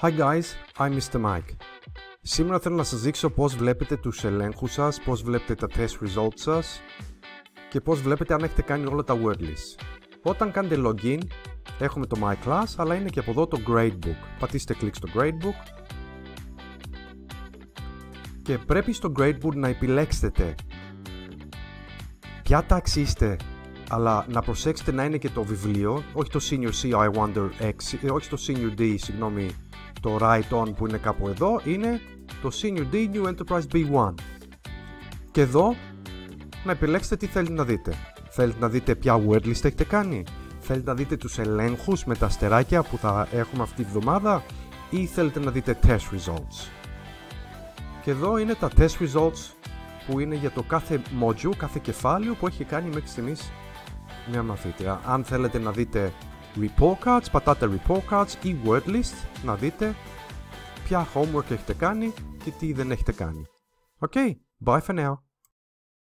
Hi guys, I'm Mr. Mike. Σήμερα θέλω να σας δείξω πώς βλέπετε τους ελέγχους σας, πώς βλέπετε τα test results σας και πώς βλέπετε αν έχετε κάνει όλα τα wordlists. Όταν κάνετε login, έχουμε το My Class, αλλά είναι και από εδώ το Gradebook. Πατήστε κλικ στο Gradebook και πρέπει στο Gradebook να επιλέξετε ποια τάξη είστε, αλλά να προσέξετε να είναι και το βιβλίο, όχι το Senior C, I Wonder X, όχι το Senior D, συγγνώμη, το Write On που είναι κάπου εδώ, είναι το Senior D New Enterprise B1. Και εδώ να επιλέξετε τι θέλετε να δείτε. Θέλετε να δείτε ποια wordlist έχετε κάνει, θέλετε να δείτε τους ελέγχους με τα αστεράκια που θα έχουμε αυτή τη βδομάδα ή θέλετε να δείτε test results. Και εδώ είναι τα test results που είναι για το κάθε module, κάθε κεφάλαιο που έχει κάνει μέχρι στιγμής μια μαθήτρια. Αν θέλετε να δείτε report cards, πατάτε report cards ή wordlist να δείτε ποια homework έχετε κάνει και τι δεν έχετε κάνει. Ok, bye for now.